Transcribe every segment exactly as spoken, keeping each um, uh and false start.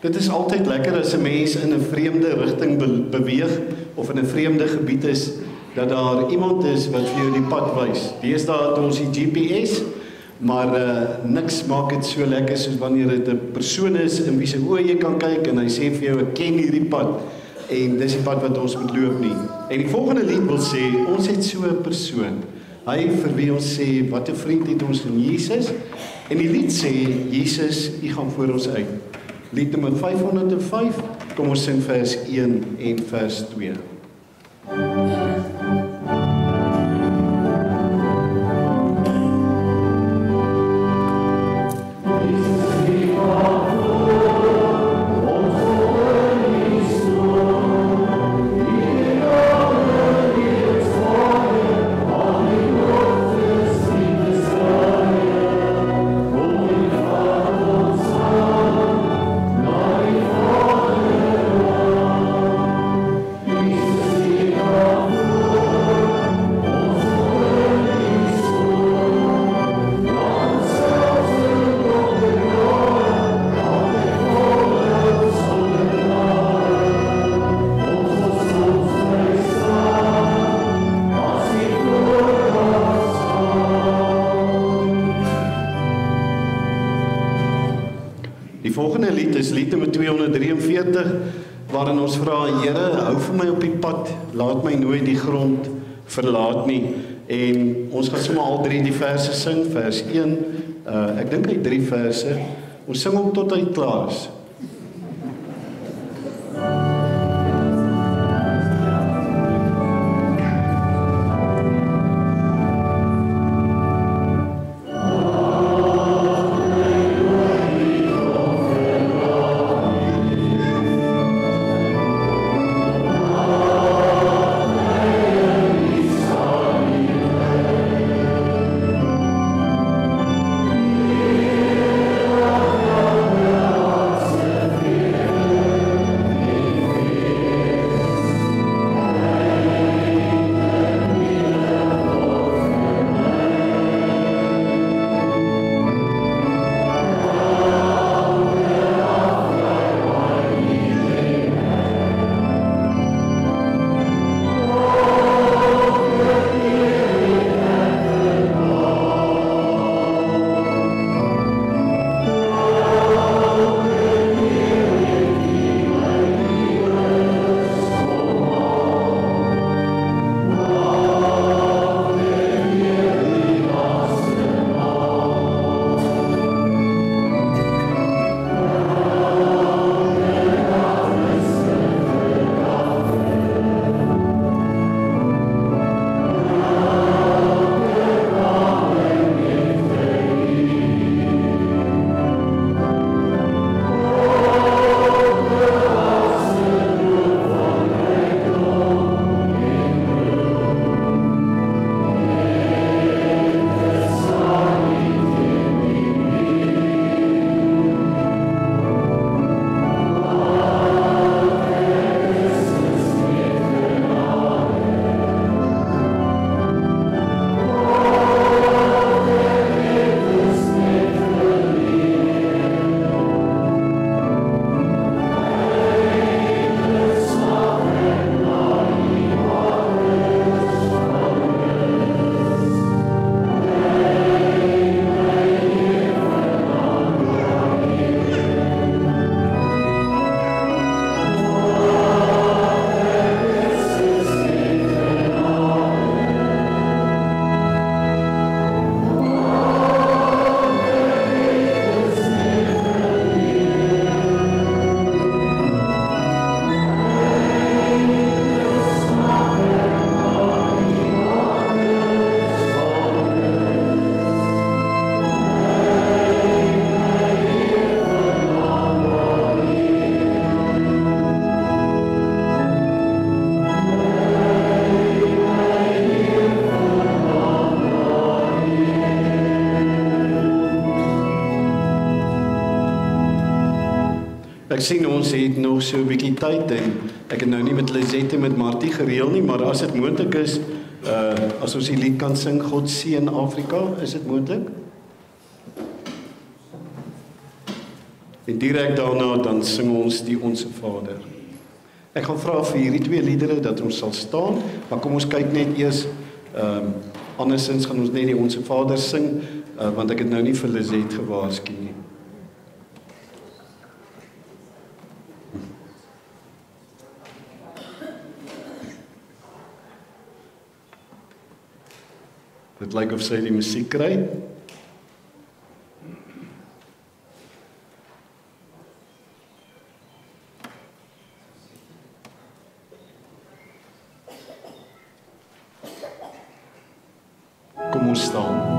Dit is altyd lekker as 'n mens in 'n vreemde rigting be beweeg of in 'n vreemde gebied is, dat daar iemand is wat vir jou die pad wys. Deesdae het ons die G P S, maar uh, niks maak dit so lekker soos wanneer dit 'n persoon is in wie se oë jy kan kyk en hy sê vir jou, ek ken hierdie pad en dis die pad wat ons moet loop nie. En die volgende lied wil sê, ons het so 'n persoon. Hy vir wie ons sê, wat 'n vriend het ons in Jesus. En die lied sê, Jesus, U gaan voor ons uit. Lied nummer vyf honderd en vyf, kom ons sing vers een en vers twee. Die volgende lied is lied nummer tweehonderd drieënveertig, waarin ons vra, Here, hou vir my op die pad, laat my nooit die grond verlaat nie. En ons gaan sommer al drie die verse sing, vers een, uh, ek dink hy drie verse, ons sing hom tot hy klaar is. Ek sien ons het nog so 'n bietjie tyd en ek het nou nie met Lisette en met Martie gereël nie, maar as dit moontlik is, uh as ons die lied kan sing, God seën Afrika, is dit moontlik? En direk daarna dan sing ons die Onse Vader. Ek gaan vra vir hierdie twee liedere dat ons sal staan, maar kom ons kyk net eers, um, andersins gaan ons net die Onse Vader sing, uh, want ek het nou nie vir Lizette gewaarsku nie. Dit lyk of sy die musiek kry. Kom ons staan.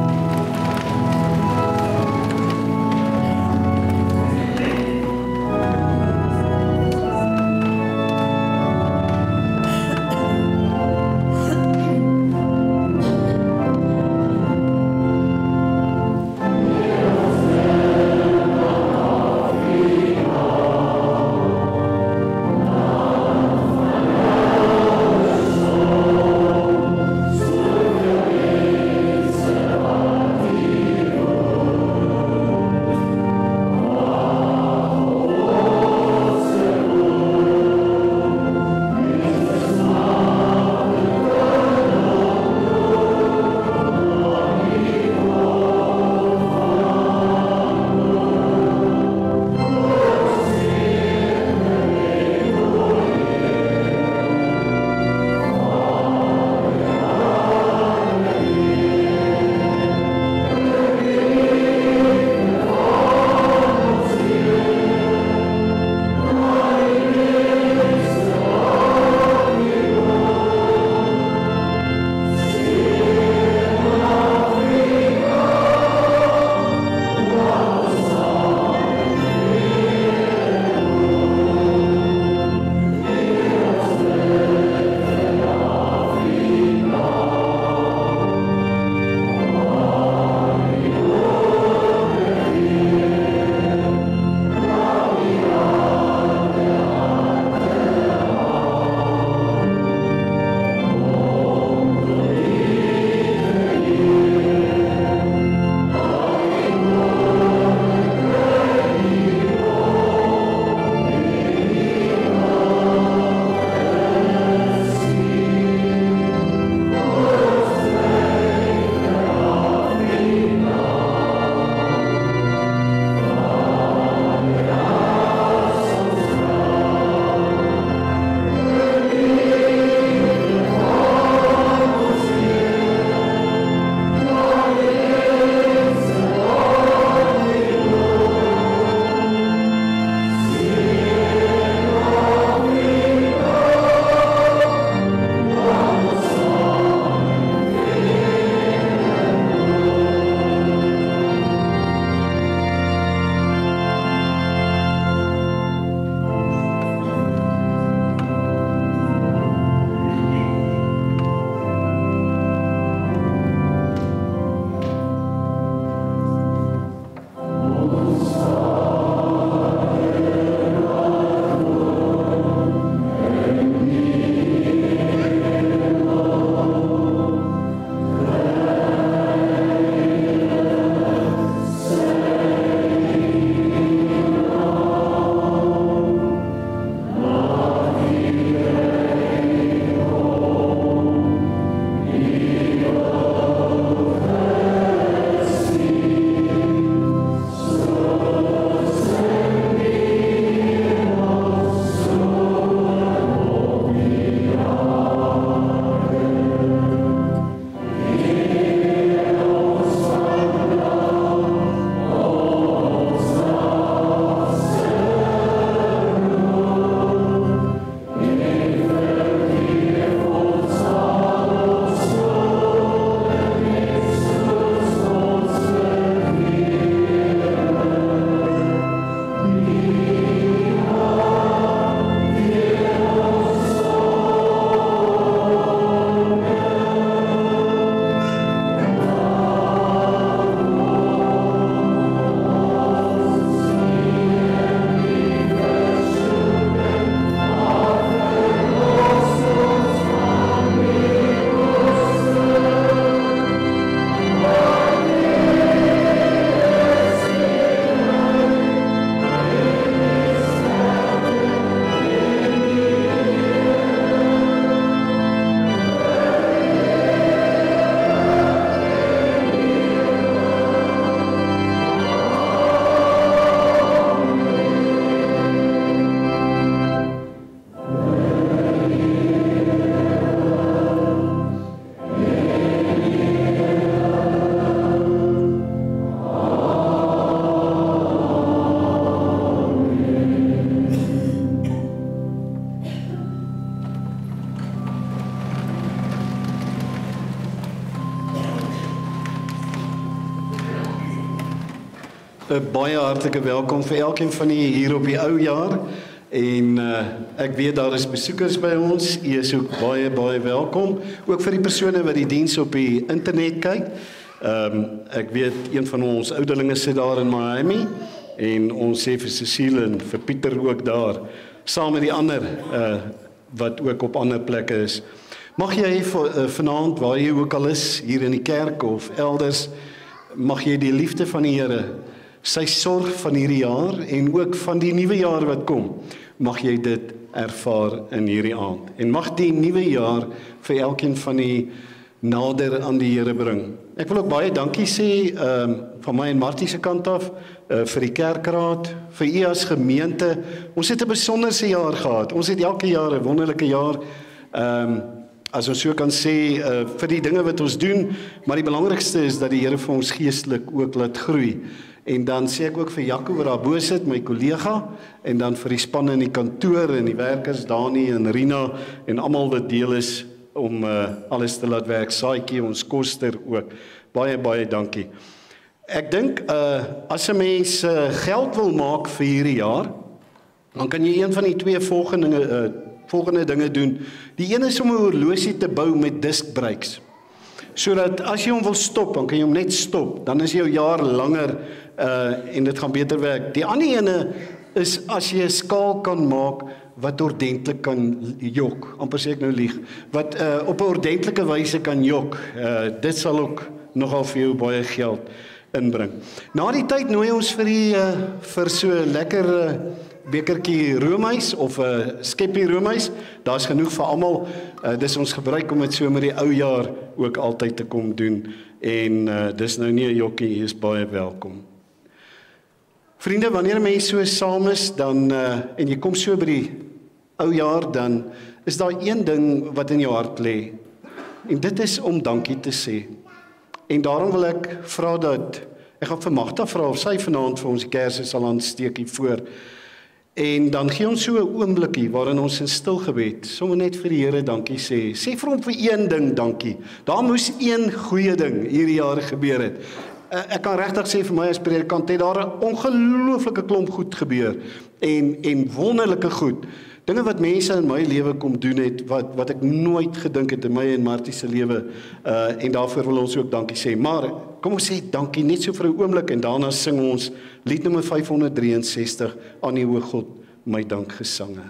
'n baie hartlike welkom vir elkeen van julle hier op die ou jaar. En uh, ek weet daar is besoekers by ons. U is ook baie baie welkom. Ook vir die persone wat die diens op die internet kyk. Ehm um, ek weet een van ons ouderlinge sit daar in Miami en ons sê vir Cecile en vir Pieter ook daar saam met die ander uh, wat ook op ander plekke is. Mag jy vanaand waar jy ook al is hier in die kerk of elders, mag jy die liefde van die Here, sy sorg van hierdie jaar en ook van die nuwe jaar wat kom, mag jy dit ervaar in hierdie aand. En mag die nuwe jaar vir elkeen van die nader aan die Here bring. Ek wil ook baie dankie sê um, van my en Martie se kant af uh, vir die kerkraad, vir u as gemeente. Ons het 'n besonderse jaar gehad. Ons het elke jaar 'n wonderlike jaar. Ehm um, as ons so kan sê uh, vir die dinge wat ons doen, maar die belangrikste is dat die Here vir ons geestelik ook laat groei. En dan sê ek ook vir Jaco wat daar bo sit, my kollega, en dan vir die span in die kantoor en die werkers Dani en Rina en almal wat deel is om uh, alles te laat werk, Saitjie, ons koster ook. Baie, baie dankie. Ek dink, uh, as 'n mens uh, geld wil maak vir hierdie jaar, dan kan jy een van die twee volgende, uh, volgende dinge doen. Die een is om 'n horlosie te bou met disk brakes. Sodat as jy hom wil stop, dan kan jy hom net stop. Dan is jou jaar langer uh, en dit gaan beter werk. Die ander ene is as jy 'n skaal kan maak wat ordentlik kan jok, amper sê ek nou lieg, wat uh, op 'n ordentlike wyse kan jok. Uh, dit sal ook nogal vir jou baie geld inbring. Na die tyd nooi ons vir die uh, vir so 'n lekker uh, bekertjie roomys of 'n uh, skeppie roomys. Daar's genoeg vir almal. Uh, dis ons gebruik om dit so met die ou jaar ook altyd te kom doen. En uh, dis nou nie 'n jokkie, jy is baie welkom. Vriende, wanneer mense so saam is, dan uh, en jy kom so by die ou jaar, dan is daar een ding wat in jou hart lê. En dit is om dankie te sê. En daarom wil ek vra dat ek gaan vir Magda vra of sy vanaand vir ons die kersse sal aansteek hier voor. En dan gee ons so 'n oombliekie waarin ons in stil gebed sommer net vir die Here dankie sê. Sê vir hom vir een ding dankie. Daar moes een goeie ding hierdie jaar gebeur het. Ek kan regtig sê vir my as predikant het daar 'n ongelooflike klomp goed gebeur en en wonderlike goed. Dinge wat mense in my lewe kom doen het wat wat ek nooit gedink het in my en Martie se lewe uh en daarvoor wil ons ook dankie sê. Maar kom ons sê dankie net so vir 'n oomblik en daarna sing ons lied nommer vyf honderd drie en sestig aan die hoë God, my dankgesange.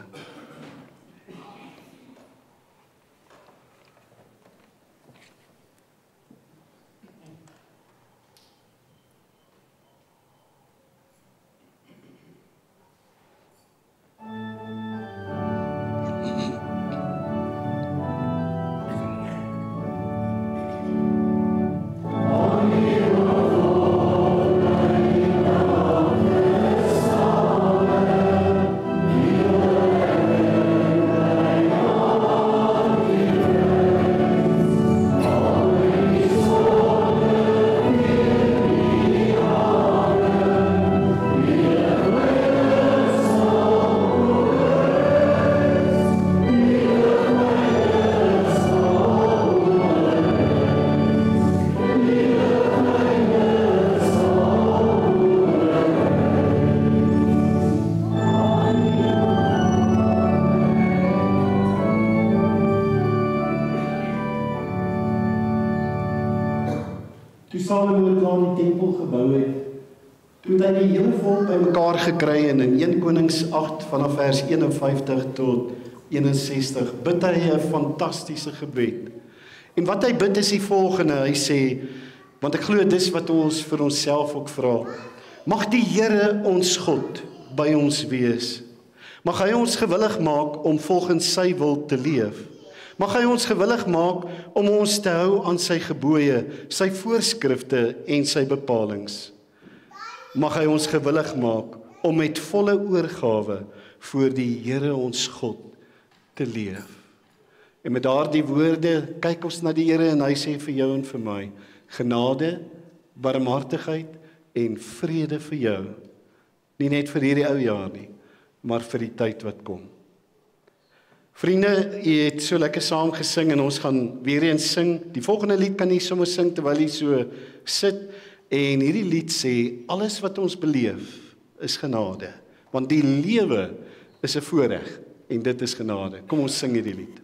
Salomo klaar die tempel gebou het, toe hy die hele volk bymekaar gekry en in een Konings agt vanaf vers een en vyftig tot een en sestig bid hy 'n fantastiese gebed. En wat hy bid is die volgende, hy sê, want ek glo dis wat ons vir onsself ook vra. Mag die Here ons God by ons wees. Mag hy ons gewillig maak om volgens sy wil te leef. Mag hy ons gewillig maak om ons te hou aan sy gebooie, sy voorskrifte en sy bepalings. Mag hy ons gewillig maak om met volle oorgawe voor die Here ons God te leef. En met daardie woorde kyk ons na die Here en hy sê vir jou en vir my, genade, barmhartigheid en vrede vir jou. Nie net vir hierdie ou jaar nie, maar vir die tyd wat kom. Vriende, jy het so lekker saam gesing en ons gaan weer eens sing. Die volgende lied kan jy sommer sing terwyl jy so sit En hierdie lied sê, alles wat ons beleef is genade, want die lewe is 'n voorreg, en dit is genade. Kom ons sing hierdie lied.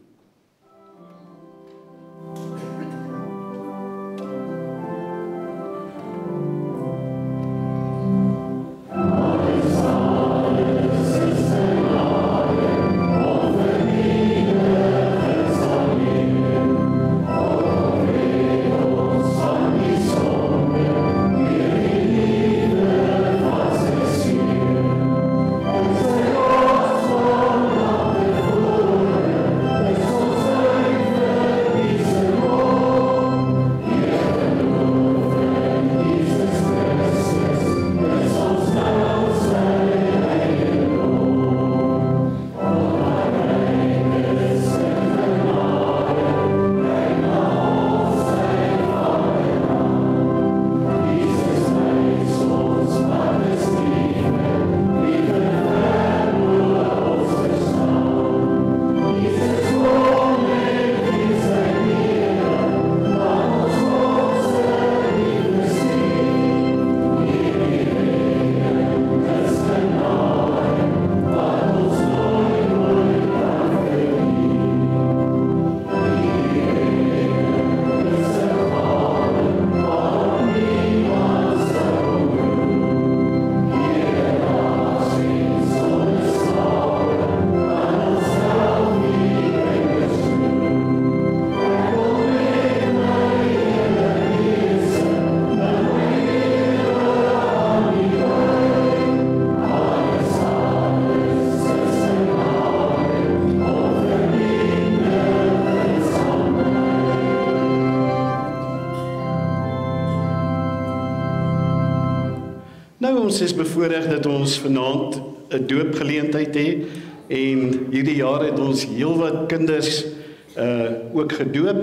Nou, ons is bevoorreg dat ons vanaand 'n doopgeleentheid het en hierdie jaar het ons heelwat kinders uh, ook gedoop,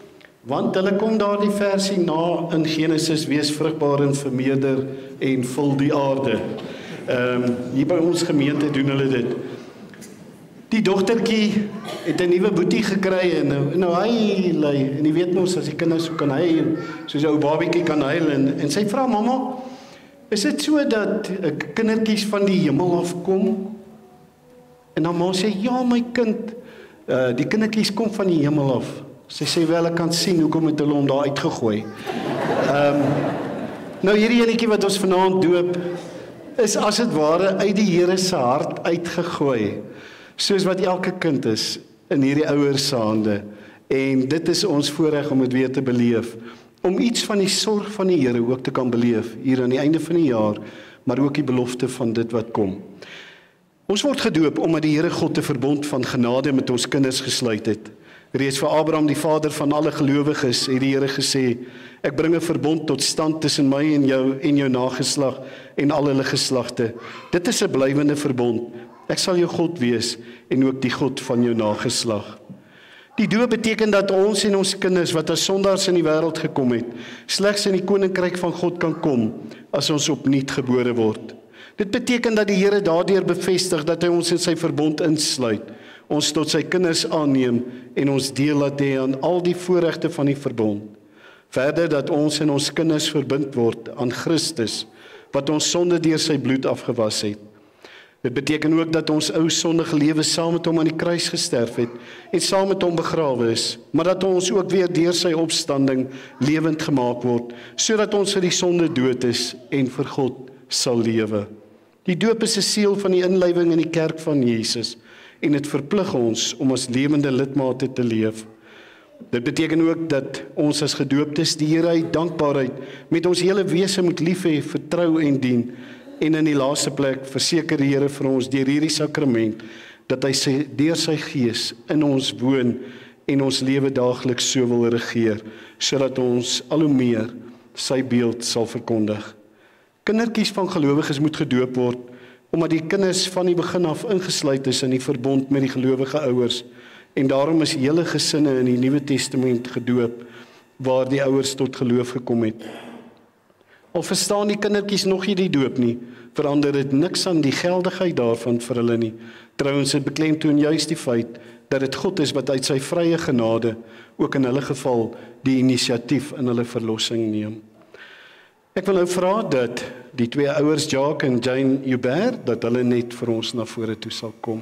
want hulle kom daardie versie na in Genesis, wees vrugbaar en vermeerder en vul die aarde. Um, hier by ons gemeente doen hulle dit. Die dogtertjie het 'n nuwe boetie gekry en nou, nou hy lei, en jy weet mos as die kinders so kan hy, soos 'n ou babietjie kan huil en, en sy vra, mamma, is dit so dat uh, kindertjies van die hemel afkom? En dan ma sê, ja my kind, uh, die kindertjies kom van die hemel af. Sy sê wel, ek kan sien, hoekom het hulle hom daar uitgegooi. Um, nou hierdie enetjie wat ons vanaand doop, is as het ware uit die Here se hart uitgegooi, soos wat elke kind is in hierdie ouers se hande. En dit is ons voorreg om dit weer te beleef, om iets van die sorg van die Here ook te kan beleef, hier aan die einde van die jaar, maar ook die belofte van dit wat kom. Ons word gedoop omdat die Here God 'n verbond van genade met ons kinders gesluit het. Reeds vir Abraham, die vader van alle gelowiges, het die Here gesê, ek bring 'n verbond tot stand tussen my en jou en jou nageslag en al hulle geslagte. Dit is 'n blywende verbond. Ek sal jou God wees en ook die God van jou nageslag. Die doop beteken dat ons en ons kinders wat as sondaars in die wêreld gekom het, slegs in die koninkryk van God kan kom as ons opnuut gebore word. Dit beteken dat die Here daardeur bevestig dat hy ons in sy verbond insluit, ons tot sy kinders aanneem en ons deel laat hê aan al die voorregte van die verbond. Verder dat ons en ons kinders verbind word aan Christus, wat ons sonde deur sy bloed afgewas het. Dit beteken ook dat ons ou sondige lewe saam met hom aan die kruis gesterf het en saam met hom begrawe is, maar dat ons ook weer deur sy opstanding lewend gemaak word, sodat ons vir die sonde dood is en vir God sal lewe. Die doop is 'n seël van die inlywing in die kerk van Jesus en dit verplig ons om as lewende lidmate te leef. Dit beteken ook dat ons as gedooptes die Here uit dankbaarheid met ons hele wese moet lief hê, vertrou en dien. En in die laaste plek verseker die Here vir ons deur hierdie sakrament dat hy sy, deur sy gees in ons woon en ons lewe daagliks so wil regeer, sodat ons al hoe meer sy beeld sal verkondig. Kindertjies van gelowiges moet gedoop word, omdat die kinders van die begin af ingesluit is in die verbond met die gelowige ouers, en daarom is hele gesinne in die Nuwe Testament gedoop, waar die ouers tot geloof gekom het. Al verstaan die kindertjies nog nie die doop nie, verander dit niks aan die geldigheid daarvan vir hulle nie. Trouwens, dit beklemtoon juist die feit dat dit God is wat uit sy vrye genade ook in hulle geval die inisiatief in hulle verlossing neem. Ek wil nou vra dat die twee ouers, Jacques en Jane Hubert, dat hulle net vir ons na vore toe sal kom.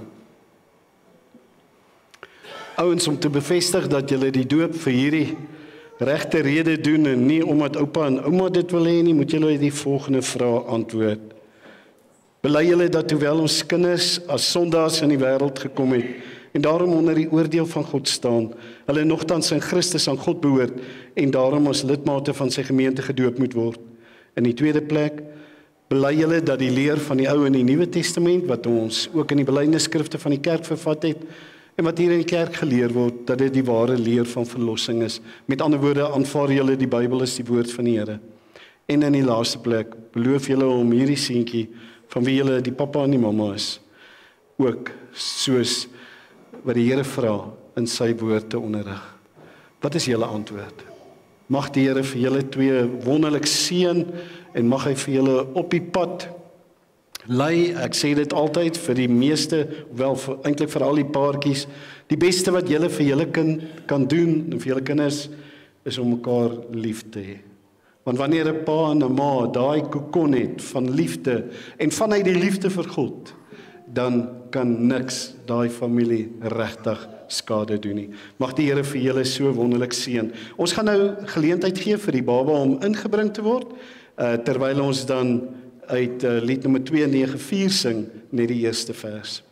Ouens, om te bevestig dat julle die doop vir hierdie regte rede doen en nie omdat oupa en ouma dit wil hê nie, moet julle die volgende vraag antwoord. Bely julle dat hoewel ons kinders as sondaars in die wêreld gekom het en daarom onder die oordeel van God staan, hulle nogtans in Christus aan God behoort en daarom as lidmate van sy gemeente gedoop moet word. In die tweede plek, bely julle dat die leer van die Ou en die Nuwe Testament, wat ons ook in die belydenisskrifte van die kerk vervat het, en wat hier in die kerk geleer word, dat dit die ware leer van verlossing is. Met ander woorde, aanvaar julle die Bybel as die woord van die Here. En in die laaste plek, beloof julle om hierdie seentjie, van wie julle die pappa en die mamma is, ook soos wat die Here vra, in sy woord te onderrig. Wat is julle antwoord? Mag die Here vir julle twee wonderlik seën en mag hy vir julle op die pad lei. Ek sê dit altyd vir die meeste, wel vir, eintlik vir al die paartjies, die beste wat julle vir julle kind kan doen en vir julle kinders is om mekaar lief te hê. Want wanneer 'n pa en 'n ma daai kokon het van liefde en vanuit die liefde vir God, dan kan niks daai familie regtig skade doen nie. Mag die Here vir julle so wonderlik seën. Ons gaan nou geleentheid gee vir die baba om ingebring te word, uh, terwyl ons dan uit uh, lied nommer twee nege vier sing, net die eerste vers.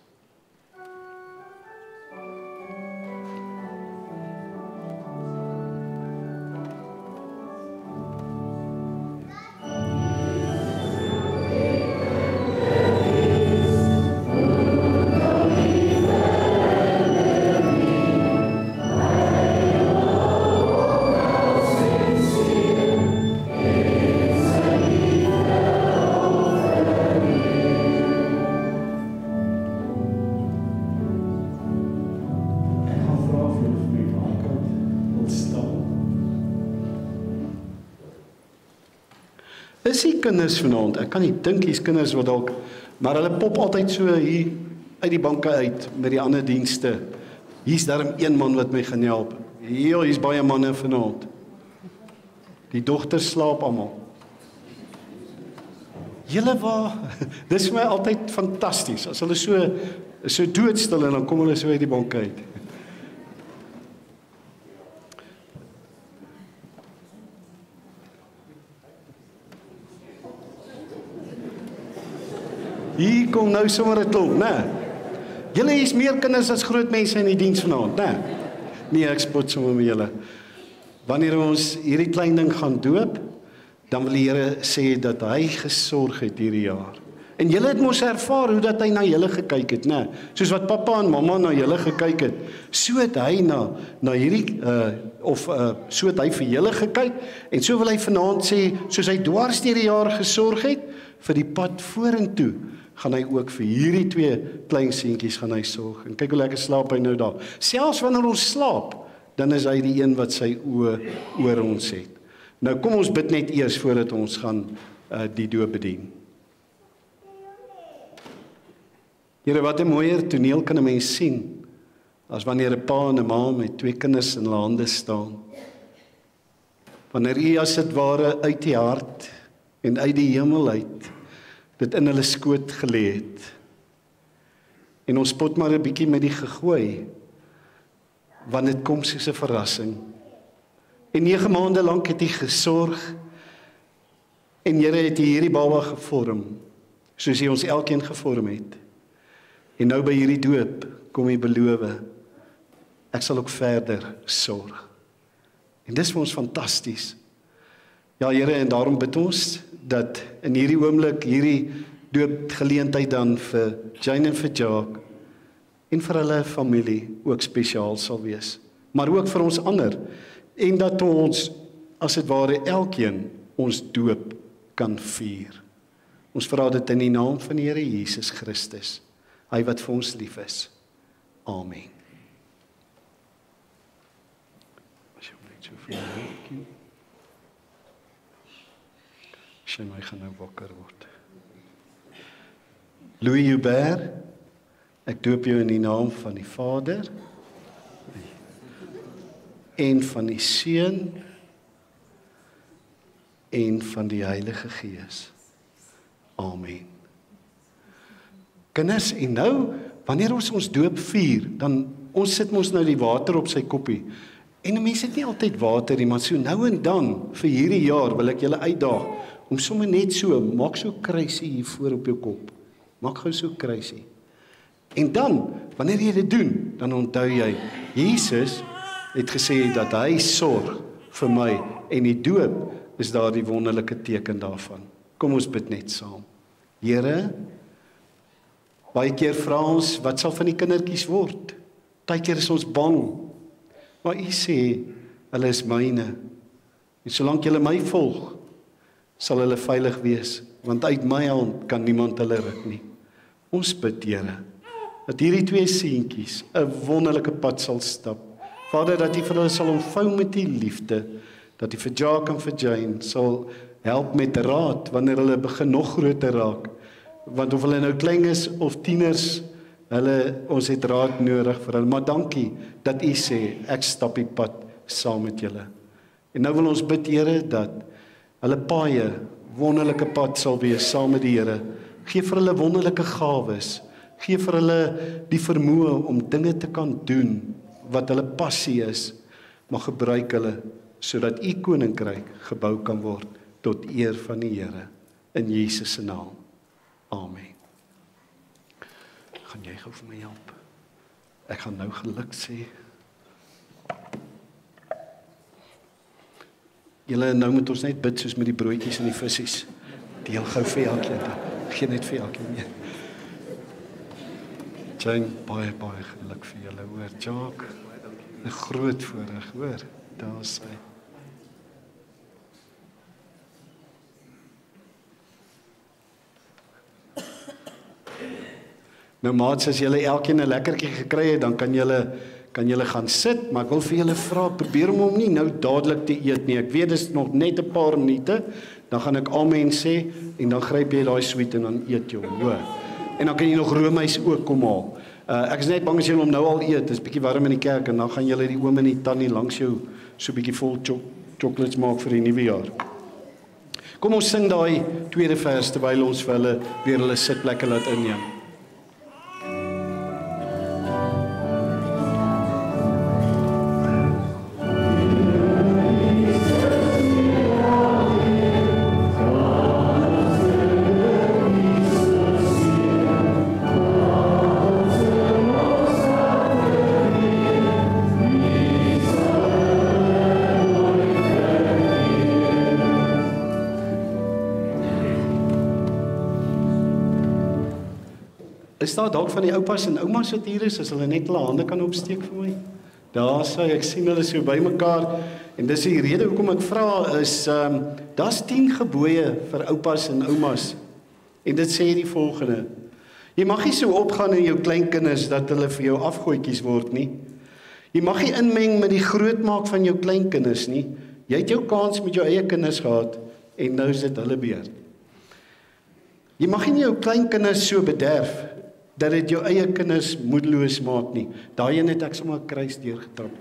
Is die kinders vanaand, ek kan nie dink hier's kinders wat dalk, maar hulle pop altyd so hier uit die banke uit met die ander dienste. Hier's darm een man wat my gaan help. Hier, hier's baie manne vanaand. Die dogters slaap almal. Julle waar, dis vir my altyd fantasties, as hulle so, so doodstil en dan kom hulle so uit die banke uit. Hier kom nou sommer 'n klomp, né? Julle is meer kinders as groot mense in die diens vanaand, né? Nee, ek spot sommer met julle. Wanneer ons hierdie klein ding gaan doop, dan wil die Here sê dat hy gesorg het hierdie jaar. En julle het mos ervaar hoe dat hy na julle gekyk het, né? Soos wat pappa en mamma na julle gekyk het, so het hy na na hierdie uh of uh so het hy vir julle gekyk en so wil hy vanaand sê, soos hy dwars deur die jaar gesorg het vir die pad vorentoe, gaan hy ook vir hierdie twee klein seentjies gaan hy sorg. En kyk hoe lekker slaap hy nou daar. Selfs wanneer ons slaap, dan is hy die een wat sy oë oor ons het. Nou kom ons bid net eers voordat ons gaan uh, die doop bedien. Here, wat 'n mooier toneel kan 'n mens sien as wanneer 'n pa en 'n ma met twee kinders in hulle hande staan. Wanneer U as dit ware uit die hart en uit die hemel uit dit in hulle skoot gelê het. En ons pot maar 'n bietjie met die gegooi, want dit kom soos 'n verrassing. En nege maande lank het hy gesorg, en Here het hy hierdie baba gevorm, soos hy ons elkeen gevorm het. En nou by hierdie doop kom hy beloof, ek sal ook verder sorg. En dis vir ons fantasties. Ja, Here, en daarom bid ons dat in hierdie oomblik hierdie doopgeleentheid dan vir Jane en vir Jacques en vir hulle familie ook spesiaal sal wees. Maar ook vir ons ander. En dat ons, as dit ware, elkeen ons doop kan vier. Ons vra dit in die naam van die Here Jesus Christus, hy wat vir ons lief is. Amen. Sy my gaan nou wakker word. Louis Hubert, ek doop jou in die naam van die Vader en van die Seun en van die Heilige Gees. Amen. en van die Heilige Gees. Amen. Kinders, en nou, wanneer ons ons doop vier, dan ons sit ons nou die water op sy koppie. En 'n mens het nie altyd water nie, maar so nou en dan, vir hierdie jaar, wil ek julle uitdaag, om sommer net so, maak so 'n kruisie hier voor op jou kop. Maak gou so 'n kruisie. En dan, wanneer jy dit doen, dan onthou jy, Jesus het gesê dat hy sorg vir my, en die doop is daar die wonderlike teken daarvan. Kom ons bid net saam. Here, baie keer vra ons, wat sal van die kindertjies word? Baie keer is ons bang, maar U sê, hulle is myne, en solank julle my volg, sal hulle veilig wees, want uit my hand kan niemand hulle ruk nie. Ons bid, Here, dat hierdie twee seentjies 'n wonderlike pad sal stap. Vader, dat U vir hulle sal omvou met U liefde, dat U vir Jacques en vir Jane sal help met raad, wanneer hulle begin nog groter raak, want of hulle nou klein is of tieners, hulle, ons het raad nodig vir hulle, maar dankie dat U sê, ek stap die pad saam met julle. En nou wil ons bid, Here, dat hulle paaie wonderlike pad sal wees saam met die Here. Gee vir hulle wonderlike gawes, gee vir hulle die vermoë om dinge te kan doen wat hulle passie is, maar gebruik hulle sodat U koninkryk gebou kan word tot eer van die Here. In Jesus se naam. Amen. Gaan jy gou vir my help? Ek gaan nou geluk sê. Julle, nou moet ons net bid soos met die broodjies en die vissies. Deel gou vir elkeen. Geen net vir elkeen nie. Jane, baie, baie geluk vir julle, hoor. Jacques, 'n groot voorreg, hoor. Daar is hy. Nou maats, as julle elkeen 'n lekkertjie gekry het, dan kan julle kan julle gaan sit, maar ek wil vir julle vra, probeer om hom nie nou dadelik te eet nie. Ek weet dis nog net 'n paar minute, dan gaan ek amen sê en dan gryp jy daai sweet en dan eet jy hom, hoor. En dan kan jy nog roomys ook kom haal. Uh, ek is net bang as julle hom nou al eet, dis bietjie warm in die kerk en dan gaan julle die oom en die tannie langs jou so bietjie vol cho chocolates maak vir die nuwe jaar. Kom ons sing daai tweede vers terwyl ons vir hulle weer hulle sitplekke laat inneem. Is daar dalk van die oupas en oumas wat hier is, as hulle net hulle hande kan opsteek vir my? Daar sê ek sien hulle so bymekaar en dis die rede hoekom ek vra is um, daar's tien gebooie vir oupas en oumas. En dit sê die volgende: jy mag nie so opgaan in jou kleinkinders dat hulle vir jou afgooitjies word nie. Jy mag nie inmeng met die grootmaak van jou kleinkinders nie. Jy het jou kans met jou eie kinders gehad en nou is dit hulle beurt. Jy mag nie jou kleinkinders so bederf dat dit jou eie kinders moedeloos maak nie. Daarin het ek sommer 'n kruis deurgetrap.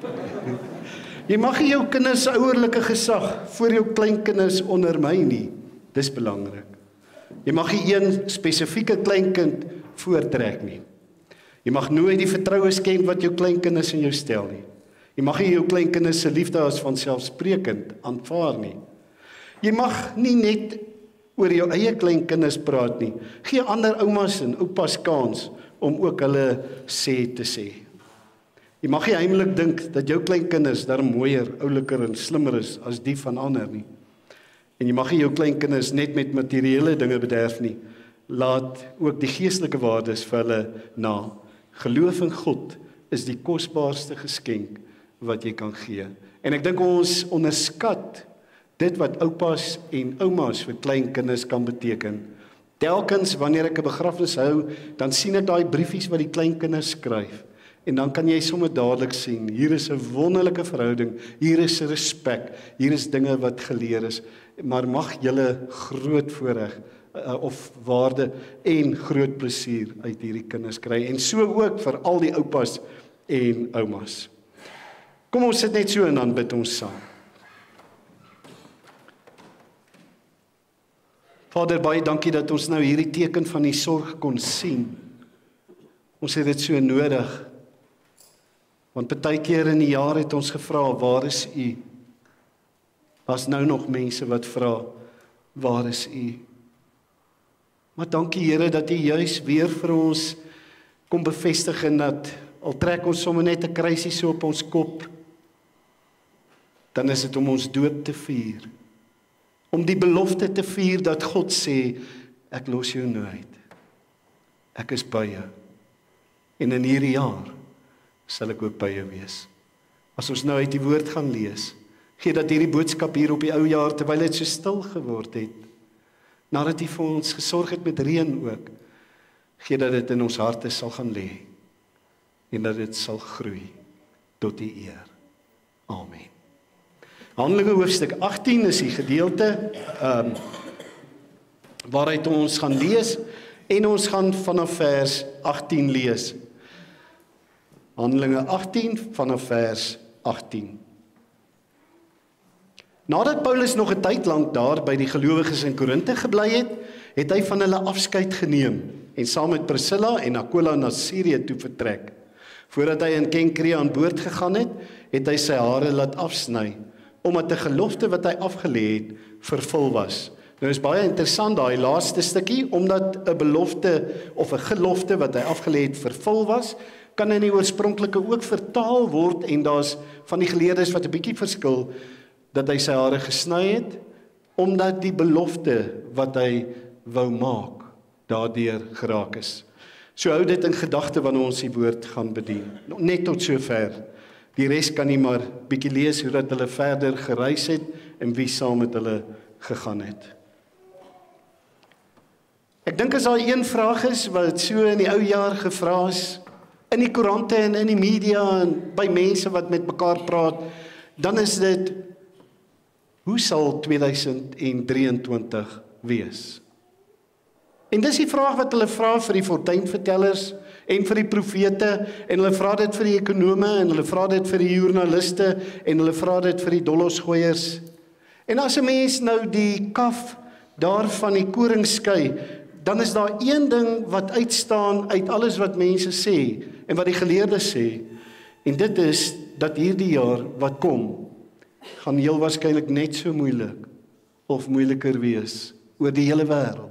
Jy mag nie jou kinders se ouerlike gesag voor jou kleinkinders ondermyn nie. Dis belangrik. Jy mag nie een spesifieke kleinkind voortrek nie. Jy mag nooit die vertroue skend wat jou kleinkinders in jou stel nie. Jy mag nie jou kleinkinders se liefde as vanselfsprekend aanvaar nie. Jy mag nie net oor jou eie kleinkinders praat nie. Gee ander oumas en oupas kans om ook hulle sê te sê. Jy mag nie heimlik dink dat jou kleinkinders darm mooier, ouliker en slimmer is as die van ander nie. En jy mag nie jou kleinkinders net met materiële dinge bederf nie. Laat ook die geestelike waardes vir hulle na. Geloof in God is die kosbaarste geskenk wat jy kan gee. En ek dink ons onderskat dit wat oupas en oumas vir kleinkinders kan beteken. Telkens wanneer ek 'n begrafnis hou, dan sien ek daai briefies wat die kleinkinders skryf. En dan kan jy sommer dadelik sien, hier is 'n wonderlike verhouding, hier is respek, hier is dinge wat geleer is, maar mag julle groot voorreg uh, of waarde en groot plesier uit hierdie kinders kry. En so ook vir al die oupas en oumas. Kom ons sit net so en dan bid ons saam. Vader, baie dankie dat ons nou hierdie teken van die sorg kon sien. Ons het dit so nodig. Want baie keer in die jaar het ons gevra, waar is U? Daar's nou nog mense wat vra, waar is U? Maar dankie Here dat U juis weer vir ons kom bevestig en dat, al trek ons sommer net 'n kruisie so op ons kop, dan is dit om ons doop te vier. Om die belofte te vier dat God sê, ek los jou nooit. Ek is by jou. En in hierdie jaar sal ek ook by jou wees. As ons nou uit die woord gaan lees, gee dat hierdie boodskap hier op die ou jaar, terwyl dit so stil geword het, nadat U vir ons gesorg het met reën ook, gee dat dit in ons harte sal gaan lê, en dat dit sal groei tot U eer. Amen. Handelinge hoofstuk agttien is die gedeelte um, waaruit ons gaan lees, en ons gaan vanaf vers agttien lees. Handelinge agttien vanaf vers agttien. Nadat Paulus nog 'n tyd lank daar by die gelowiges in Korinthe gebly het, het hy van hulle afskeid geneem en saam met Priscilla en Aquila na Sirië toe vertrek. Voordat hy in Kenkrea aan boord gegaan het, het hy sy hare laat afsny, omdat 'n gelofte wat hy afgelê het, vervul was. Nou is baie interessant daai laaste stukkie, omdat 'n belofte of 'n gelofte wat hy afgelê het vervul was, kan in die oorspronklike ook vertaal word, en daar's van die geleerdes wat 'n bietjie verskil, dat hy sy hare gesny het, omdat die belofte wat hy wou maak, daardeur geraak is. So hou dit in gedagte wanneer ons die woord gaan bedien. Net tot sover. Die res kan jy maar bietjie lees, hoe dat hulle verder gereis het, en wie saam met hulle gegaan het. Ek dink as daar een vraag is, wat so in die ou jaar gevra is, in die koerante en in die media, en by mense wat met mekaar praat, dan is dit, hoe sal tweeduisend drieëntwintig wees? En dis die vraag wat hulle vra vir die fortuinvertellers en vir die profete, en hulle vra dit vir die ekonome, en hulle vra dit vir die joernaliste, en hulle vra dit vir die dollosgooiers. En as 'n mens nou die kaf daar van die koring skei, dan is daar een ding wat uitstaan uit alles wat mense sê, en wat die geleerdes sê, en dit is, dat hierdie jaar wat kom, gaan heel waarskynlik net so moeilik, of moeiliker wees, oor die hele wêreld,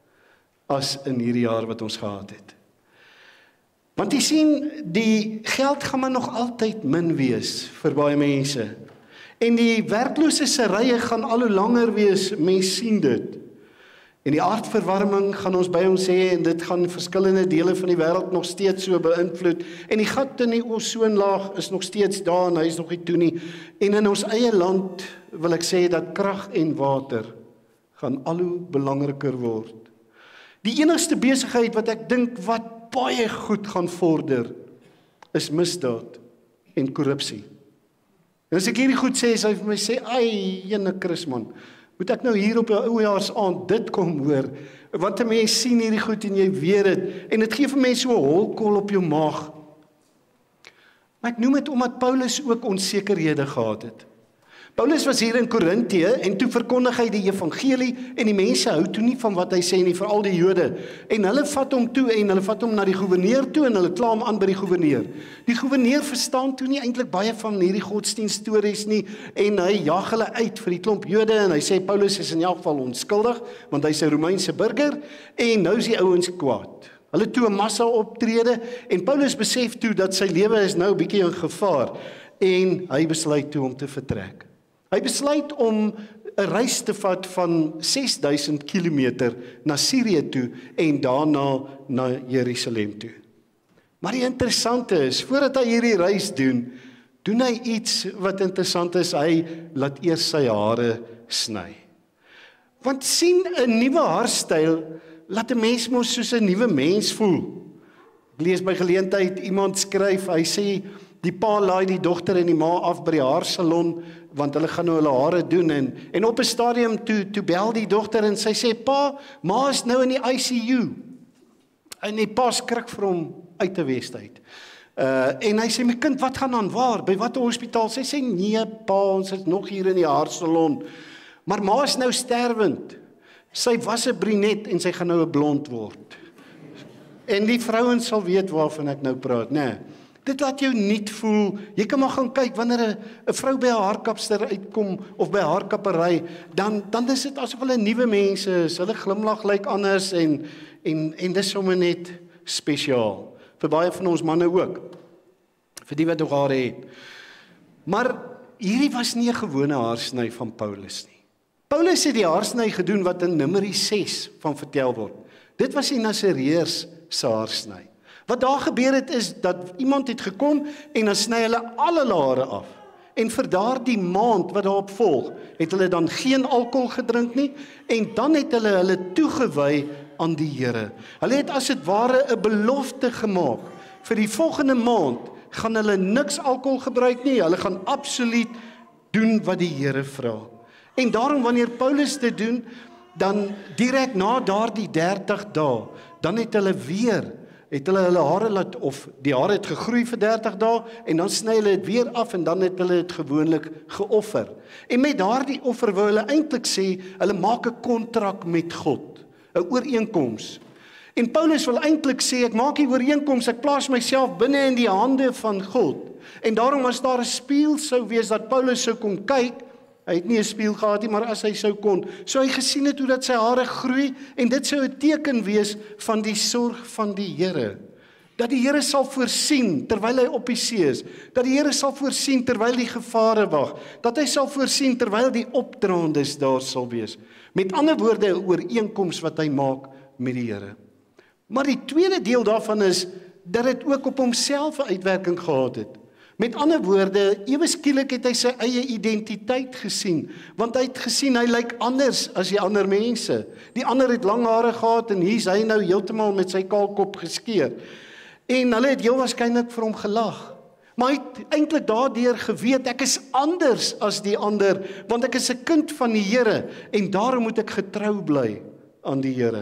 as in hierdie jaar wat ons gehad het. Want jy sien, die geld gaan maar nog altyd min wees, vir baie mense, en die werklooses rye gaan al hoe langer wees, mens sien dit. En die aardverwarming gaan ons by ons hê, en dit gaan verskillende dele van die wêreld nog steeds so beïnvloed, en die gat in die ozonlaag is nog steeds daar, en hy is nog nie toe nie, en in ons eie land wil ek sê, dat krag en water gaan al hoe belangriker word. Die enigste besigheid wat ek dink wat baie goed gaan vorder, is misdaad en korrupsie. En as ek hierdie goed sê, sê hy vir my sê, ai, jene Christman, moet ek nou hier op 'n oujaarsaand dit kom hoor, want 'n mens sien hierdie goed en jy weet dit, en dit gee vir mense so 'n holkol op jou maag. Maar ek noem dit omdat Paulus ook onsekerhede gehad het. Paulus was hier in Korintië, en toe verkondig hy die evangelie, en die mense hou toe nie van wat hy sê nie, veral die Jode, en hulle vat hom toe, en hulle vat hom na die goewerneur toe, en hulle kla hom aan by die goewerneur. Die goewerneur verstaan toe nie eintlik baie van hierdie godsdienststories nie, en hy jag hulle uit vir die klomp Jode, en hy sê Paulus is in elk geval onskuldig, want hy's 'n Romeinse burger, en nou is die ouens kwaad. Hulle toe 'n massa optrede, en Paulus besef toe dat sy lewe is nou 'n bietjie in gevaar, en hy besluit toe om te vertrek. Hy besluit om 'n reis te vat van ses duisend kilometer na Sirië toe, en daarna na Jerusalem toe. Maar die interessante is, voordat hy hierdie reis doen, doen hy iets wat interessant is, hy laat eers sy hare sny. Want sien, 'n nuwe haarstyl laat 'n mens mos soos 'n nuwe mens voel. Ek lees by geleentheid, iemand skryf, hy sê, die pa laai die dogter en die ma af by die haarsalon, want hulle gaan nou hulle hare doen, en, en op 'n stadium toe, toe bel die dogter, en sy sê, pa, ma is nou in die I C U, en die pa skrik vir hom uit te wes uit. Uh, en hy sê, my kind, wat gaan aan waar, by wat hospitaal? Sy sê, nee pa, ons is nog hier in die haarsalon, maar ma is nou sterwend. Sy was 'n brunet en sy gaan nou 'n blond word. En die vrouens sal weet waarvan ek nou praat, né? Nee, dit laat jou niet voel. Jy kan maar gaan kyk wanneer 'n 'n vrou by 'n haarkapster uitkom of by 'n haarkappery, dan dan is dit asof hulle nuwe mense is. Hulle glimlag lyk anders en en en dis sommer net spesiaal. Vir baie van ons manne ook. Vir die wat nog hare het. Maar hierdie was nie 'n gewone haarsny van Paulus nie. Paulus het die haarsny gedoen wat in Numeri ses van vertel word. Dit was die Nasareërs se haarsny. Wat daar gebeur het is dat iemand het gekom en dan sny hulle al hulle hare af. En vir daardie maand wat daarop volg, het hulle dan geen alkohol gedrink nie en dan het hulle hulle toegewy aan die Here. Hulle het as dit ware 'n belofte gemaak. Vir die volgende maand gaan hulle niks alkohol gebruik nie. Hulle gaan absoluut doen wat die Here vra. En daarom wanneer Paulus dit doen, dan direk na daardie dertig dae, dan het hulle weer, het hulle hulle hare laat, of die hare het gegroei vir dertig dae, en dan sny hulle dit weer af, en dan het hulle dit gewoonlik geoffer. En met daardie offer wou hulle eintlik sê, hulle maak 'n kontrak met God, 'n ooreenkoms. En Paulus wil eintlik sê, ek maak die ooreenkoms, ek plaas myself binne in die hande van God. En daarom as daar 'n spieël sou wees, dat Paulus sou kon kyk, hy het nie 'n spieël gehad nie, maar as hy sou kon, sou hy gesien het hoe dat sy hare groei, en dit sou 'n teken wees van die sorg van die Here. Dat die Here sal voorsien terwyl hy op die see is, dat die Here sal voorsien terwyl die gevare wag, dat hy sal voorsien terwyl die opdraandes daar sal wees. Met ander woorde, 'n ooreenkoms wat hy maak met die Here. Maar die tweede deel daarvan is dat dit ook op homself 'n uitwerking gehad het. Met ander woorde, ewe skielik het hy sy eie identiteit gesien, want hy het gesien hy lyk anders as die ander mense. Die ander het lang hare gehad en hier's hy nou heeltemal met sy kaalkop geskeer. En hulle het heel waarskynlik vir hom gelag. Maar hy het eintlik daardeur geweet, ek is anders as die ander, want ek is 'n kind van die Here en daarom moet ek getrou bly aan die Here.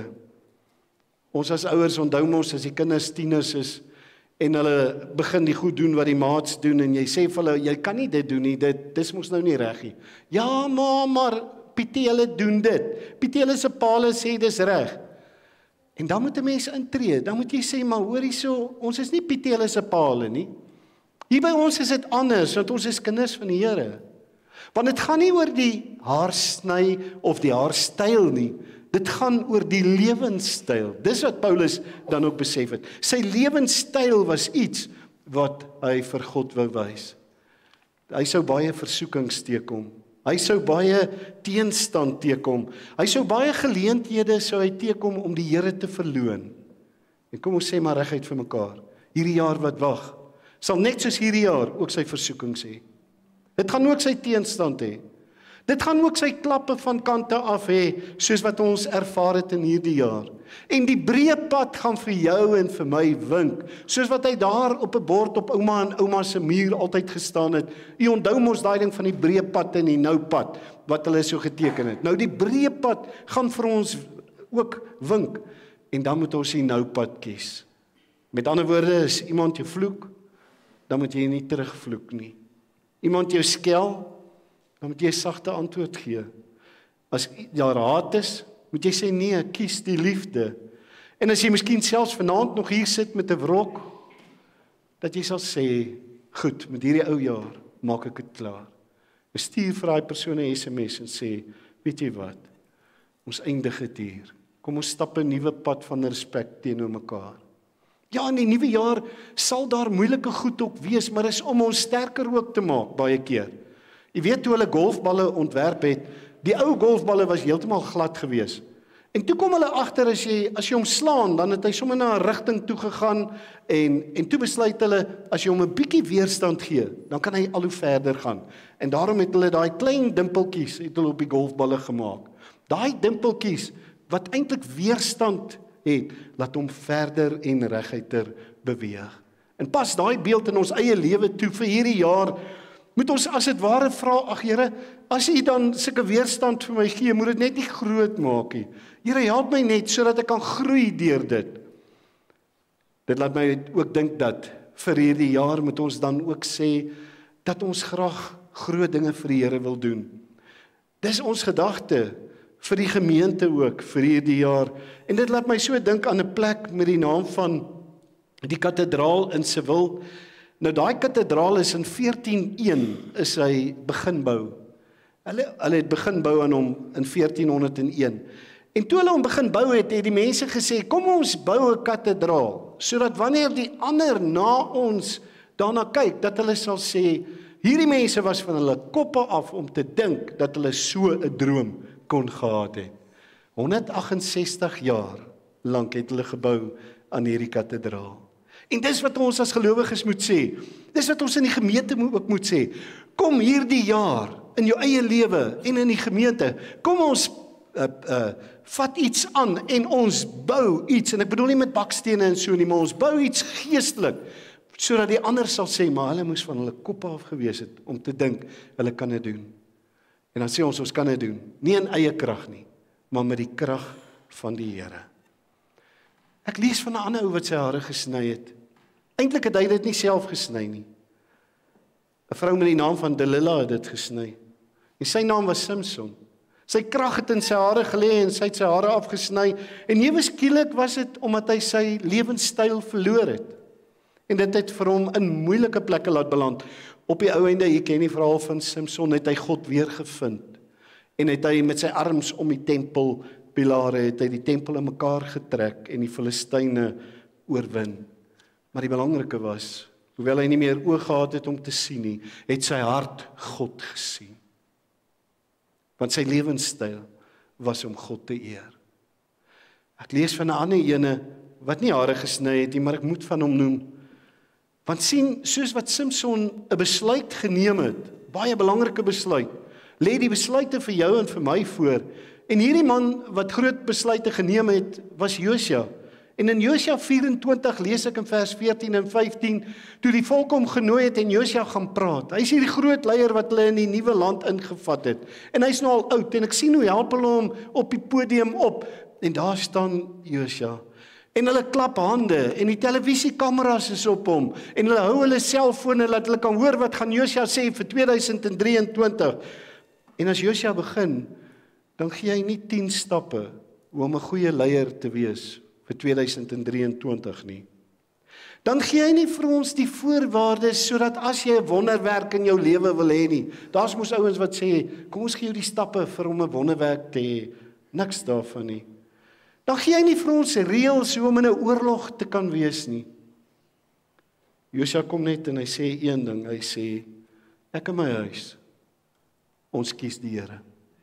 Ons as ouers onthou mos as die kinders tieners is en hulle begin die goed doen wat die maats doen en jy sê vir hulle, jy kan nie dit doen nie, dit dis mos nou nie reg nie. Ja, ma, maar Pietie, hulle doen dit. Pietie, hulle se paal sê dis reg. En dan moet 'n mens intree. Dan moet jy sê, maar hoor hierso, ons is nie Pietie, hulle se paal nie. Hier by ons is dit anders, want ons is kinders van die Here. Want dit gaan nie oor die haarsny of die haarstyl nie. Dit gaan oor die lewenstyl. Dis wat Paulus dan ook besef het. Sy lewenstyl was iets wat hy vir God wou wys. Hy sou baie versoekings teekom. Hy sou baie teenstand teekom. Hy sou baie geleenthede sou hy teekom om die Here te verloon. En kom ons sê maar reguit vir mekaar, hierdie jaar wat wag, sal net soos hierdie jaar ook sy versoekings hê. Dit gaan ook sy teenstand hê. Dit gaan ook sy klappe van kante af hê, soos wat ons ervaar het in hierdie jaar. En die breë pad gaan vir jou en vir my wink, soos wat hy daar op 'n bord op ouma en ouma se muur altyd gestaan het. U onthou mos daai ding van die breë pad en die nou pad, wat hulle so geteken het. Nou die breë pad gaan vir ons ook wink, en dan moet ons die nou pad kies. Met ander woorde, as iemand jou vloek, dan moet jy nie terugvloek nie. Iemand jou skel, dan moet jy 'n sagte antwoord gee. As daar haat is, moet jy sê nee, kies die liefde. En as jy miskien selfs vanaand nog hier sit met 'n wrok, dat jy sal sê, goed, met hierdie ou jaar maak ek dit klaar. Stuur vir daai persoon 'n S M S en sê, weet jy wat, ons eindig dit hier. Kom ons stap 'n nuwe pad van respek teenoor mekaar. Ja, in die nuwe jaar sal daar moeilike goed ook wees, maar is om ons sterker ook te maak baie keer. Jy weet toe hulle golfballe ontwerp het, die ou golfballe was heeltemal glad gewees. En toe kom hulle agter as jy as jy hom slaan, dan het hy sommer na 'n rigting toe gegaan en en toe besluit hulle as jy hom 'n bietjie weerstand gee, dan kan hy al hoe verder gaan. En daarom het hulle daai klein dimpeltjies het hulle op die golfballe gemaak. Daai dimpeltjies wat eintlik weerstand het, laat hom verder en reguiter beweeg. En pas daai beeld in ons eie lewe toe vir hierdie jaar. Moet ons as dit ware vra, ag Here, as U dan sulke weerstand vir my gee, moet dit net nie groot maak nie. Here, help my net sodat ek kan groei deur dit. Dit laat my ook dink dat vir hierdie jaar moet ons dan ook sê dat ons graag groot dinge vir die Here wil doen. Dis ons gedagte vir die gemeente ook, vir hierdie jaar. En dit laat my so dink aan 'n plek met die naam van die kathedraal in Seville. Nou daai kathedraal is in veertien een is hy begin bou. Hulle hulle het begin bou aan hom in veertien honderd een. En toe hulle hom begin bou het, het die mense gesê, kom ons bou 'n kathedraal, sodat wanneer die ander na ons daarna kyk, dat hulle sal sê, hierdie mense was van hulle koppe af om te dink dat hulle so 'n droom kon gehad het. honderd agt en sestig jaar lank het hulle gebou aan hierdie kathedraal. En dis wat ons as gelowiges moet sê. Dis wat ons in die gemeente ook moet sê. Kom hierdie jaar in jou eie lewe en in die gemeente. Kom ons uh, uh, vat iets aan en ons bou iets. En ek bedoel nie met bakstene en so nie, maar ons bou iets geestelik, sodat die ander sal sê, maar hulle moes van hulle koppe af gewees het om te dink, hulle kan dit doen. En dan sê ons, ons kan dit doen. Nie in eie krag nie, maar met die krag van die Here. Ek lees van 'n ander ou wat sy hare gesny het. Eintlik het hy dit nie self gesny nie. 'n Vrou met die naam van Delilah het dit gesny. En sy naam was Samson. Sy krag het in sy hare gelê en sy het sy hare afgesny. En ewe skielik was dit omdat hy sy lewenstyl verloor het. En dit het vir hom in moeilike plekke laat beland. Op die ou einde, jy ken die verhaal van Samson, het hy God weer gevind. En het hy met sy arms om die tempelpilare, het hy die tempel in mekaar getrek en die Filistyne oorwin. Maar die belangrike was, hoewel hy nie meer oë gehad het om te sien nie, het sy hart God gesien. Want sy lewenstyl was om God te eer. Ek lees van 'n ander ene wat nie hare gesny het nie, maar ek moet van hom noem. Want sien, soos wat Samson 'n besluit geneem het, baie belangrike besluit, lê die besluite vir jou en vir my voor. En hierdie man wat groot besluite geneem het, was Josua. En in Josua vyf-en-twintig lees ek in vers veertien en vyftien, toe die volk hom genooi het en Josua gaan praat. Hy is hierdie groot leier wat hulle in die nuwe land ingevat het. En hy's nou al oud en ek sien hoe help hulle hom op die podium op. En daar staan Josua. En hulle klap hande en die televisiekameras is op hom en hulle hou hulle selfone laat hulle kan hoor wat gaan Josua sê vir twee duisend drieëntwintig. En as Josua begin, dan gee hy nie tien stappe om 'n goeie leier te wees vir twee duisend drieëntwintig nie. Dan gee hy nie vir ons die voorwaardes sodat as jy 'n wonderwerk in jou lewe wil hê nie. Daar's mos ouens wat sê, kom ons gee jou die stappe vir om 'n wonderwerk te hê. Niks daarvan nie. Dan gee hy nie vir ons reëls hoe om in 'n oorlog te kan wees nie. Josua kom net en hy sê een ding, hy sê, ek en my huis, ons kies die Here.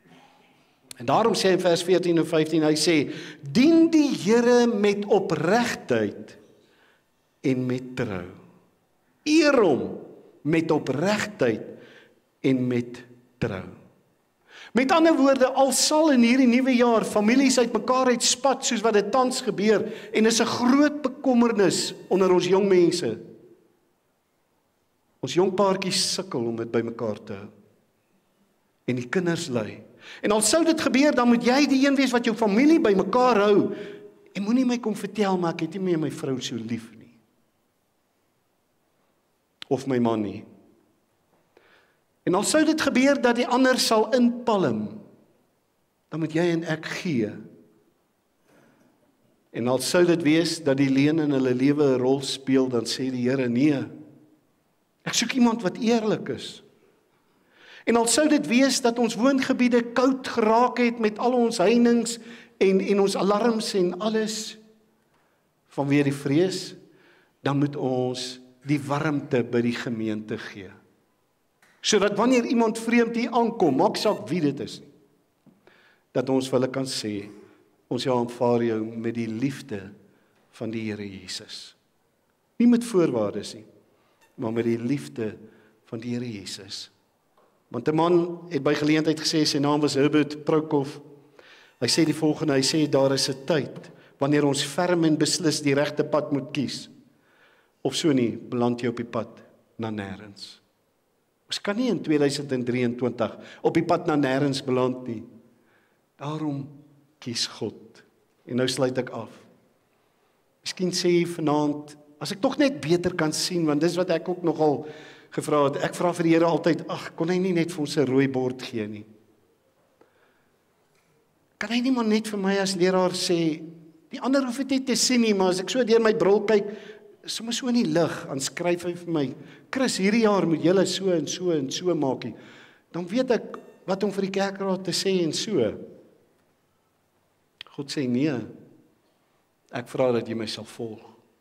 En daarom sê hy in vers veertien en vyftien, hy sê, dien die Here met opregtheid en met trou. Eer hom met opregtheid en met trou. Met ander woorde, al sal in hierdie nuwe jaar families uitmekaar uitspat soos wat dit tans gebeur en is 'n groot bekommernis onder ons jong mense. Ons jong paartjies sukkel om dit bymekaar te hou. En die kinders ly. En al sou dit gebeur, dan moet jy die een wees wat jou familie bymekaar hou. En moenie my kom vertel maar ek het nie meer my vrou so lief nie. Of my man nie. En al sou dit gebeur dat die ander sal inpalm, dan moet jy en ek gee. En al sou dit wees dat die leuen in hulle lewe 'n rol speel, dan sê die Here nee. Ek soek iemand wat eerlik is. En al sou dit wees dat ons woongebiede koud geraak het met al ons heininge en en ons alarms en alles vanweë die vrees, dan moet ons die warmte by die gemeente gee. Sodat wanneer iemand vreemd hier aankom, maak saak wie dit is, dat ons vir hulle kan sê, ons aanvaar jou met die liefde van die Here Jesus. Nie met voorwaardes nie, maar met die liefde van die Here Jesus. Want 'n man het by geleentheid gesê, sy naam was Herbert Prokhoff, hy sê die volgende, hy sê, daar is 'n tyd, wanneer ons ferm en beslis die regte pad moet kies, of so nie, beland jy op die pad na nêrens. Ons kan nie in twee duisend drieëntwintig op die pad na nêrens beland nie. Daarom kies God. En nou sluit ek af. Miskien sê jy vanaand, as ek tog net beter kan sien, want dis wat ek ook nogal gevra het. Ek vra vir die Here altyd, ag, kon hy nie net vir ons 'n rooi bord gee nie? kan hy nie maar net vir my as leraar sê, die ander hoef dit nie te sien nie, maar as ek so deur my bril kyk, sommer so in die lig, dan skryf hy vir my, Chris, hierdie jaar moet julle so en so en so maak nie. Dan weet ek wat om vir die kerkraad te sê en so. God sê nee, ek vra dat jy my sal volg.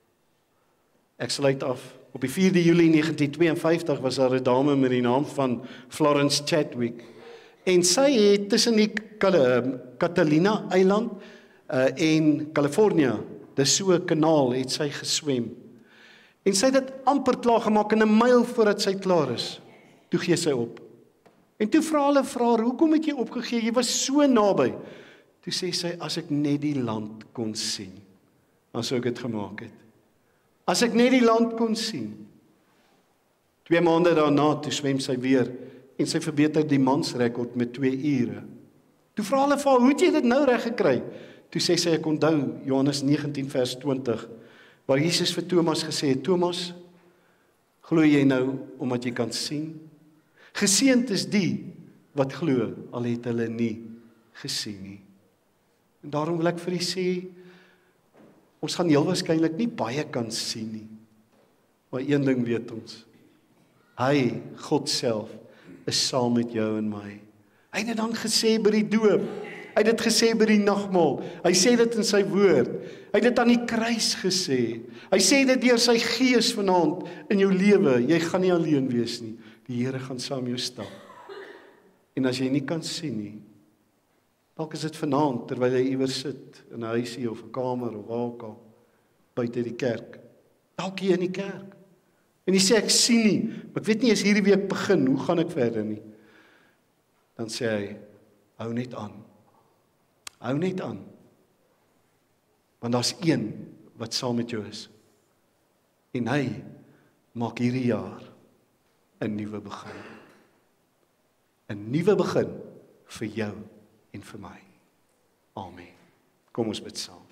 Ek sluit af. Op die vierde Julie negentien tweeënvyftig was daar 'n dame met die naam van Florence Chadwick. En sy het tussen die Catalina eiland uh, en California, dis so 'n kanaal, het sy geswem. En sy het dit amper klaar gemaak in 'n myl voordat sy klaar is. Toe gee sy op. En toe vra hulle vra haar, hoekom het jy opgegee? Jy was so naby. Toe sê sy, as ek net die land kon sien, dan sou ek dit gemaak het. As ek net die land kon sien. Twee maande daarna, toe swem sy weer, en sy verbeter die mansrekord met twee ure. Toe vra hulle vir haar, hoe het jy dit nou reg gekry? Toe sê sy, ek onthou, Johannes negentien vers twintig, waar Jesus vir Thomas gesê het, Thomas, glo jy nou, omdat jy kan sien? Geseënd is die, wat glo, al het hulle nie gesien nie. En daarom wil ek vir u sê, ons gaan heel waarskynlik nie baie kan sien nie. Maar een ding weet ons, hy, God self, is saam met jou en my. Hy het dit dan gesê by die doop, hy het dit gesê by die nagmaal, hy sê dit in sy woord, hy het dit aan die kruis gesê, hy sê dit deur sy gees vanaand in jou lewe, jy gaan nie alleen wees nie, die Here gaan saam jou stap. En as jy nie kan sien nie, dalk is dit vanaand, terwyl jy iewers sit, in 'n huisie of 'n kamer, of waar ook al, buite die kerk, dalk hier in die kerk, en jy sê, ek sien nie, maar ek weet nie, as hierdie week begin, hoe gaan ek verder nie? Dan sê hy, hou net aan, hou net aan, want daar's een, wat saam met jou is, en hy, maak hierdie jaar, 'n nuwe begin, 'n nuwe begin, vir jou, en vir my. Amen. Kom ons bid saam.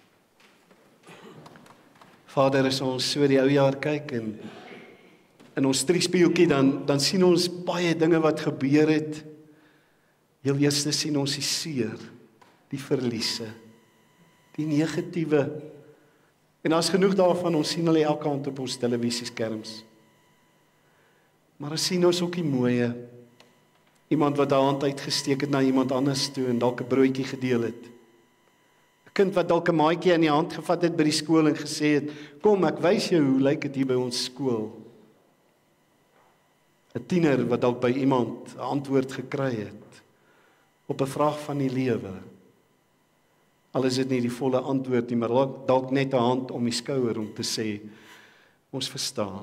Vader, as ons so die ou jaar kyk en in ons triespieeltjie dan dan sien ons baie dinge wat gebeur het. Heel eerste sien ons die seer, die verliese, die negatiewe. En daar's genoeg daarvan, ons sien hulle elke aand op ons televisieskerms. Maar ons sien ons ook die mooie. Iemand wat haar hand uitgesteek het na iemand anders toe en dalk 'n broodjie gedeel het. 'n Kind wat dalk 'n maatjie in die hand gevat het by die skool en gesê het, kom ek wys jou hoe lyk dit hier by ons skool. 'n Tiener wat dalk by iemand 'n antwoord gekry het op 'n vraag van die lewe. Al is dit nie die volle antwoord nie, maar dalk net 'n hand om die skouer om te sê, ons verstaan.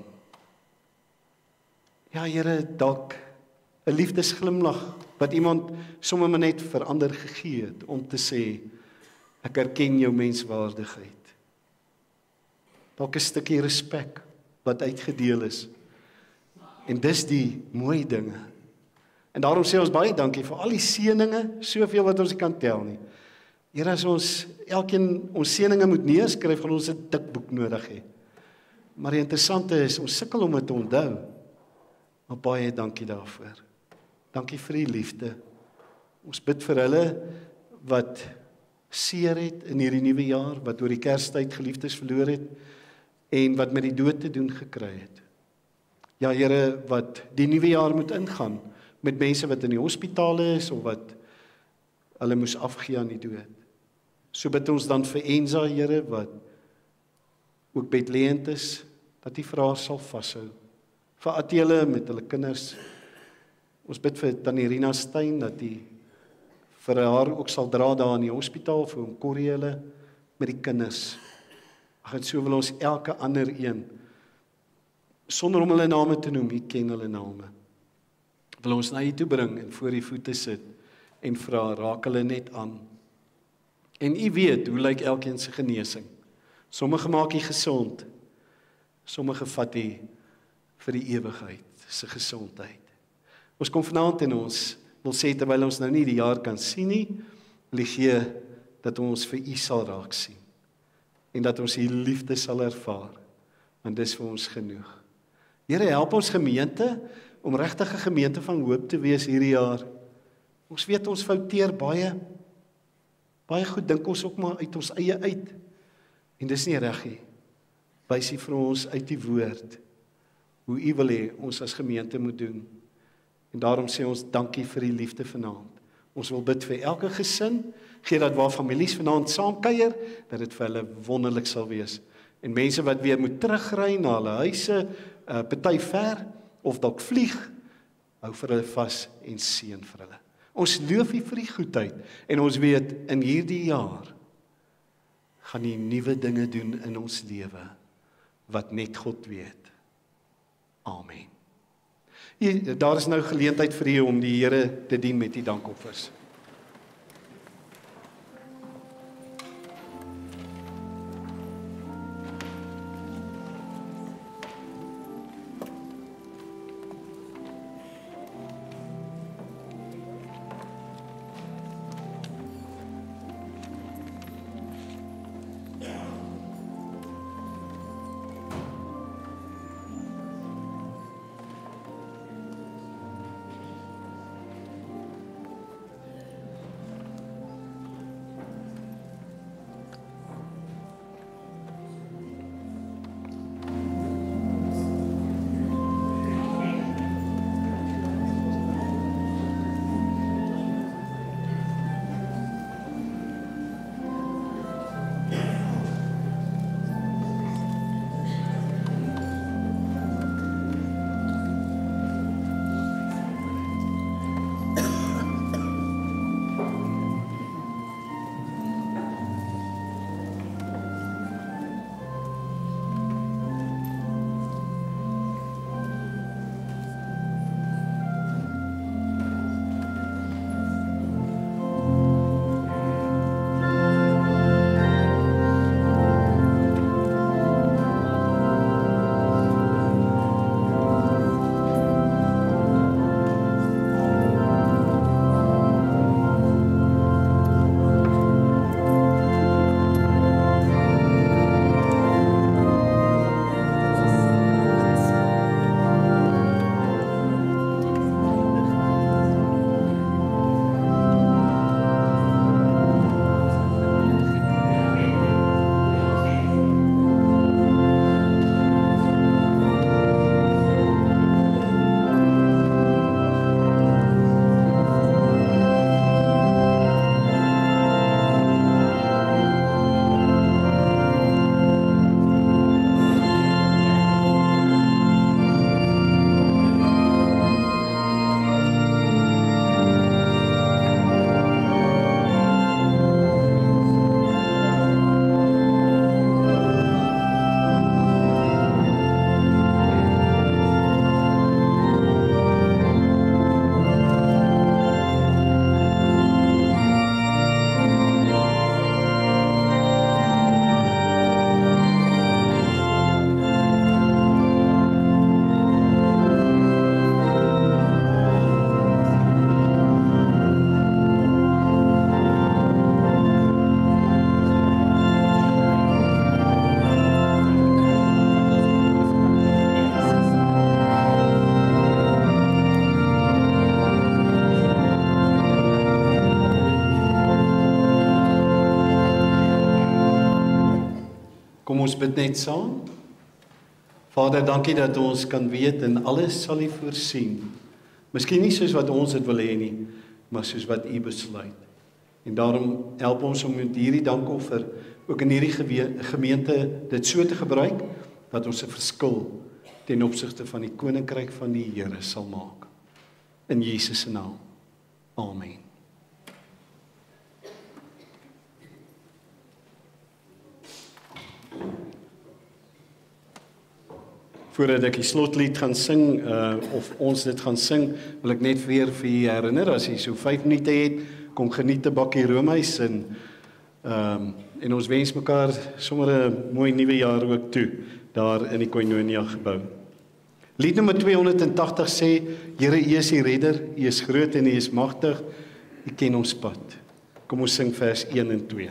Ja, Here, dalk 'n liefdesglimlag wat iemand sommer maar net verander gegee het om te sê, ek erken jou menswaardigheid. Dalk 'n stukkie respek wat uitgedeel is. En dis die mooi dinge. En daarom sê ons baie dankie vir al die seëninge, soveel wat ons kan tel nie. Here, as ons elkeen ons seëninge moet neerskryf, gaan ons 'n dik boek nodig hê. Maar die interessante is, ons sukkel om dit te onthou. Maar baie dankie daarvoor. Dankie vir die liefde. Ons bid vir hulle wat seer het in hierdie nuwe jaar, wat oor die Kerstyd geliefdes verloor het, en wat met die dood te doen gekry het. Ja, Here, wat die nuwe jaar moet ingaan, met mense wat in die hospitale is, of wat hulle moes afgee aan die dood. So bid ons dan vir Enza, Here, wat ook bedlêend is, dat die vir haar sal vashou. Vir Atiele met hulle kinders. Ons bid vir Tannie Rina Stein, dat die vir haar ook sal dra daar in die hospitaal, vir hom Corrie hulle, met die kinders. Ag, en so wil ons elke ander een, sonder om hulle name te noem, U ken hulle name, wil ons na U toe bring en voor U voete sit, en vra, raak hulle net aan. En U weet, hoe lyk elkeen se genesing. Sommige maak U gesond, sommige vat U vir die ewigheid, se gesondheid. Ons kom vanaand en ons wil sê, terwyl ons nou nie die jaar kan sien nie, wil ek gee dat ons vir U sal raak sien. En dat ons U liefde sal ervaar. Want dis vir ons genoeg. Here, help ons gemeente, om regtig 'n gemeente van hoop te wees hierdie jaar. Ons weet ons fouteer baie. Baie goed dink ons ook maar uit ons eie uit. En dis nie reg nie. Wys U vir ons uit die woord hoe U wil hê ons as gemeente moet doen. En daarom sê ons dankie vir die liefde vanaand. Ons wil bid vir elke gesin, gee dat waar families vanaand saam kuier, dat dit vir hulle wonderlik sal wees. En mense wat weer moet terugry na hulle huise, uh, party ver, of dalk vlieg, hou vir hulle vas en seën vir hulle. Ons loof U vir die goedheid, en ons weet, in hierdie jaar, gaan U nuwe dinge doen in ons lewe, wat net God weet. Amen. Hier, daar is nou geleentheid vir U om die Here te dien met die dankoffers. Kom ons bid net saam. Vader, dankie dat ons kan weet en alles sal U voorsien. Miskien nie soos wat ons dit wil hê nie, maar soos wat U besluit. En daarom help ons om met hierdie dankoffer ook in hierdie gemeente dit so te gebruik dat ons 'n verskil ten opsigte van die koninkryk van die Here sal maak. In Jesus se naam. Amen. Voordat ek die slotlied gaan sing, uh, of ons dit gaan sing, wil ek net weer vir u herinner, as jy so vyf minute het, kom geniet 'n bakkie roomys en um, en ons wens mekaar sommer 'n mooi nuwe jaar ook toe, daar in die Koinonia gebou. Lied nommer tweehonderdagtig sê, Here, U is die redder, U is groot en U is magtig, U ken ons pad. Kom ons sing vers een en twee.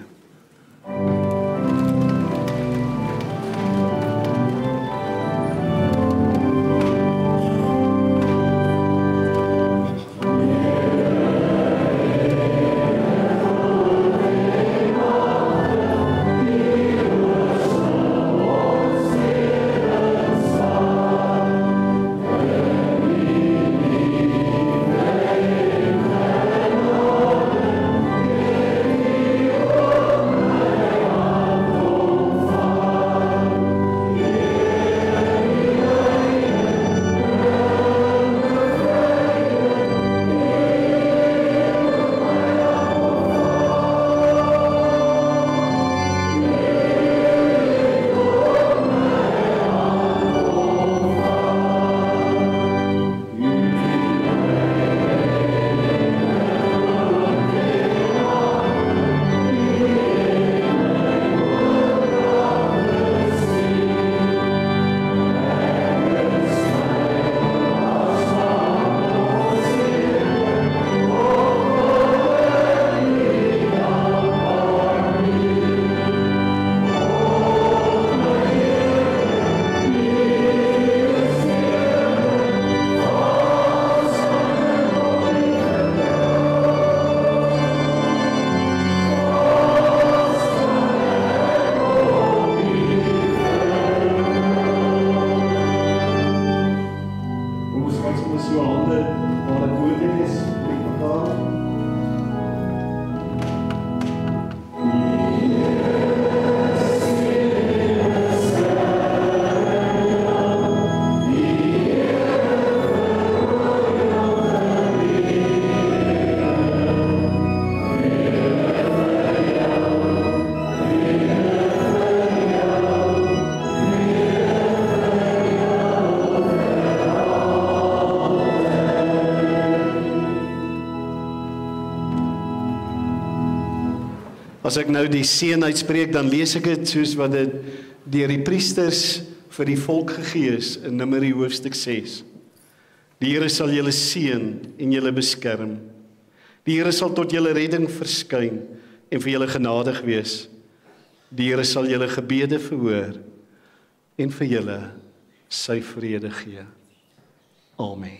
Yeah. As ek nou die seën uitspreek, dan lees ek dit soos wat dit deur die priesters vir die volk gegee is in Numeri hoofstuk ses. Die Here sal julle seën en julle beskerm. Die Here sal tot julle redding verskyn en vir julle genadig wees. Die Here sal julle gebede verhoor en vir julle sy vrede gee. Amen.